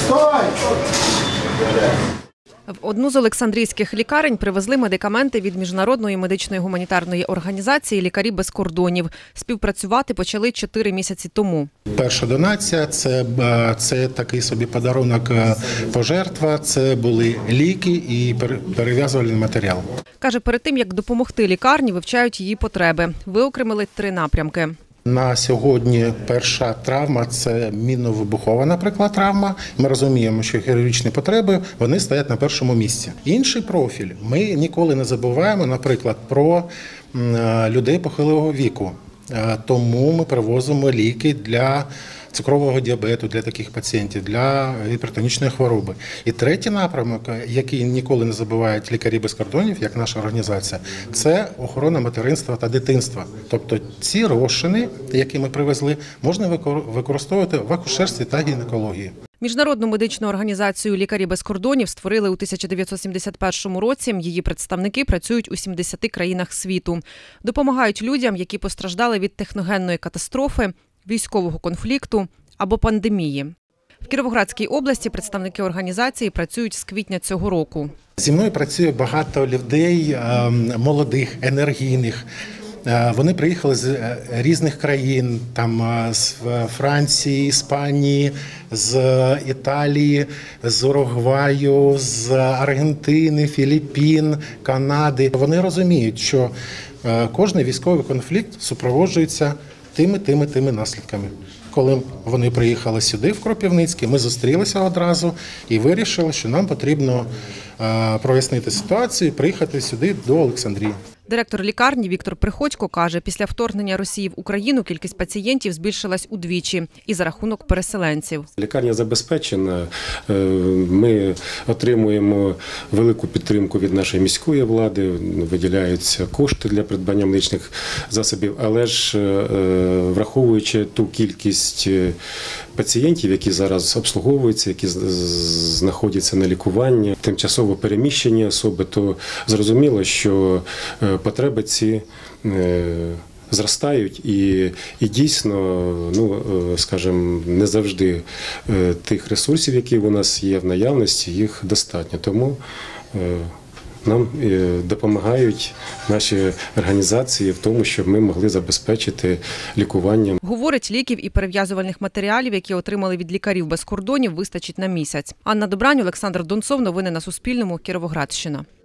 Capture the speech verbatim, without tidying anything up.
В одну з олександрійських лікарень привезли медикаменти від Міжнародної медичної гуманітарної організації «Лікарі без кордонів». Співпрацювати почали чотири місяці тому. Перша донація – це, це такий собі подарунок пожертва, це були ліки і перев'язувальний матеріал. Каже, перед тим, як допомогти лікарні, вивчають її потреби. Виокремили три напрямки. На сьогодні перша травма – це мінно-вибухова, наприклад, травма. Ми розуміємо, що хірургічні потреби, вони стоять на першому місці. Інший профіль. Ми ніколи не забуваємо, наприклад, про людей похилого віку. Тому ми привозимо ліки для цукрового діабету, для таких пацієнтів, для гіпертонічної хвороби. І третій напрямок, який ніколи не забувають лікарі без кордонів, як наша організація, це охорона материнства та дитинства. Тобто ці розчини, які ми привезли, можна використовувати в акушерстві та гінекології. Міжнародну медичну організацію «Лікарі без кордонів» створили у тисяча дев'ятсот сімдесят першому році. Її представники працюють у сімдесяти країнах світу. Допомагають людям, які постраждали від техногенної катастрофи, військового конфлікту або пандемії. В Кіровоградській області представники організації працюють з квітня цього року. Зі мною працює багато людей, молодих, енергійних. Вони приїхали з різних країн, там з Франції, Іспанії, з Італії, з Уругваю, з Аргентини, Філіппін, Канади. Вони розуміють, що кожен військовий конфлікт супроводжується тими, тими, тими наслідками. Коли вони приїхали сюди, в Кропивницький, ми зустрілися одразу і вирішили, що нам потрібно прояснити ситуацію і приїхати сюди до Олександрії. Директор лікарні Віктор Приходько каже, після вторгнення Росії в Україну кількість пацієнтів збільшилась удвічі і за рахунок переселенців. Лікарня забезпечена, ми отримуємо велику підтримку від нашої міської влади, виділяються кошти для придбання медичних засобів, але ж враховуючи ту кількість пацієнтів, які зараз обслуговуються, які знаходяться на лікуванні, тимчасово переміщені особи, то зрозуміло, що потреби ці зростають і, і дійсно, ну, скажімо, не завжди тих ресурсів, які у нас є в наявності, їх достатньо. Тому нам допомагають наші організації в тому, щоб ми могли забезпечити лікування. Говорить, ліків і перев'язувальних матеріалів, які отримали від лікарів без кордонів, вистачить на місяць. Анна Добрань, Олександр Донцов. Новини на Суспільному. Кіровоградщина.